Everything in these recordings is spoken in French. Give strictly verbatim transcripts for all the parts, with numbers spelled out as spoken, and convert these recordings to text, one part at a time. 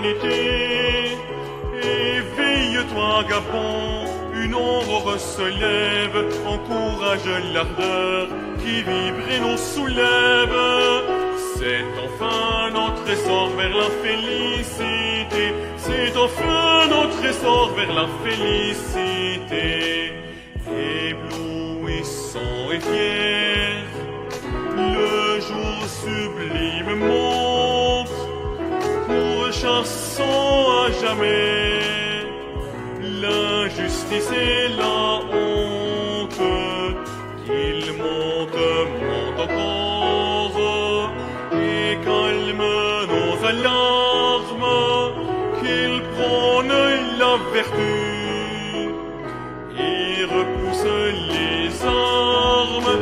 fraternité. Éveille-toi, Gabon, une aurore se lève, encourage l'ardeur qui vibre et nous soulève. C'est enfin notre essor vers la félicité, c'est enfin notre essor vers la félicité. Éblouissant et fier, le jour sublime monte, pourchassant à jamais l'injustice et la honte. Qu'il monte, monte encore, et calme nos alarmes, qu'il prône la vertu et repousse les armes,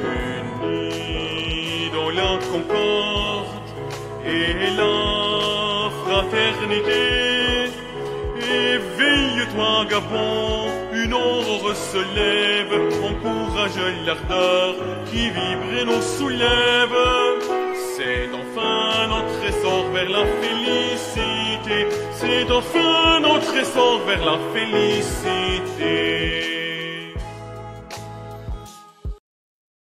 unis dans la concorde et la fraternité. Éveille-toi, Gabon, une aurore se lève, encourage l'ardeur qui vibre et nous soulève. C'est enfin notre essor vers la félicité, c'est enfin notre essor vers la félicité.